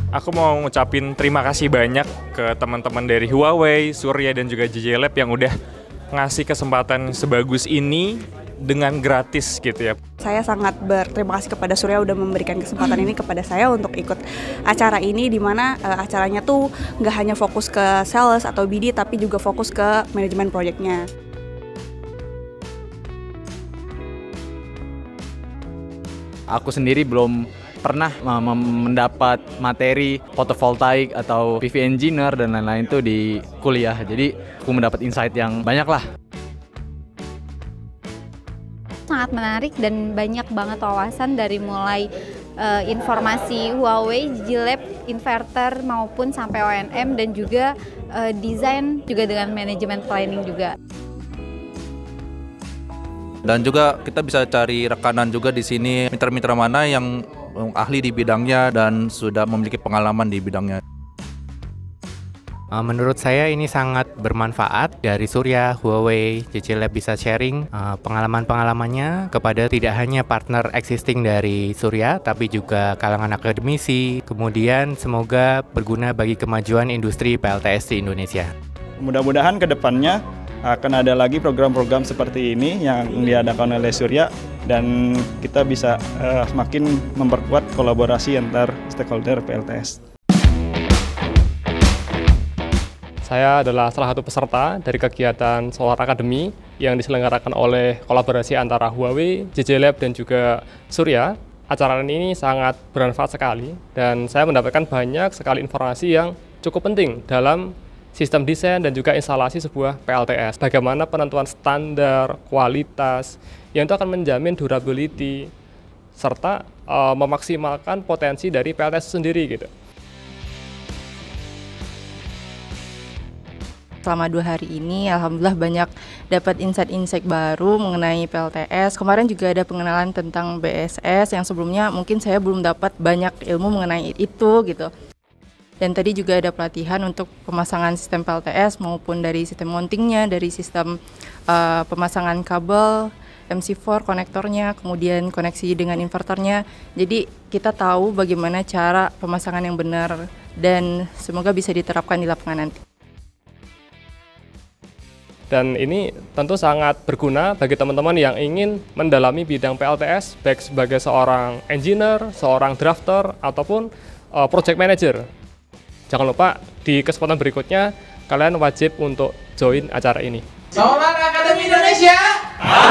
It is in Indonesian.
Aku mau ngucapin terima kasih banyak ke teman-teman dari Huawei, Surya, dan juga JJ Lab yang udah ngasih kesempatan sebagus ini dengan gratis gitu ya. Saya sangat berterima kasih kepada Surya udah memberikan kesempatan ini kepada saya untuk ikut acara ini, di mana acaranya tuh nggak hanya fokus ke sales atau BD, tapi juga fokus ke manajemen proyeknya. Aku sendiri belum pernah mendapat materi fotovoltaik atau PV engineer dan lain-lain itu di kuliah. Jadi aku mendapat insight yang banyak lah. Sangat menarik dan banyak banget wawasan dari mulai informasi Huawei, JJ Lab, inverter maupun sampai ONM dan juga desain juga dengan manajemen planning juga. Dan juga kita bisa cari rekanan juga di sini, mitra-mitra mana yang ahli di bidangnya dan sudah memiliki pengalaman di bidangnya. Menurut saya ini sangat bermanfaat. Dari Surya, Huawei, JJ Lab bisa sharing pengalaman-pengalamannya kepada tidak hanya partner existing dari Surya, tapi juga kalangan akademisi. Kemudian semoga berguna bagi kemajuan industri PLTS di Indonesia. Mudah-mudahan ke depannya akan ada lagi program-program seperti ini yang diadakan oleh Surya, dan kita bisa semakin memperkuat kolaborasi antar stakeholder PLTS. Saya adalah salah satu peserta dari kegiatan Solar Academy yang diselenggarakan oleh kolaborasi antara Huawei, JJ Lab, dan juga Surya. Acara ini sangat bermanfaat sekali dan saya mendapatkan banyak sekali informasi yang cukup penting dalam sistem desain dan juga instalasi sebuah PLTS. Bagaimana penentuan standar, kualitas, yang itu akan menjamin durability, serta memaksimalkan potensi dari PLTS sendiri gitu. Selama 2 hari ini, alhamdulillah banyak dapat insight-insight baru mengenai PLTS. Kemarin juga ada pengenalan tentang BSS yang sebelumnya mungkin saya belum dapat banyak ilmu mengenai itu gitu. Dan tadi juga ada pelatihan untuk pemasangan sistem PLTS maupun dari sistem mountingnya, dari sistem pemasangan kabel, MC4 konektornya, kemudian koneksi dengan inverternya. Jadi kita tahu bagaimana cara pemasangan yang benar dan semoga bisa diterapkan di lapangan nanti. Dan ini tentu sangat berguna bagi teman-teman yang ingin mendalami bidang PLTS, baik sebagai seorang engineer, seorang drafter, ataupun project manager. Jangan lupa di kesempatan berikutnya kalian wajib untuk join acara ini. Solar Academy Indonesia.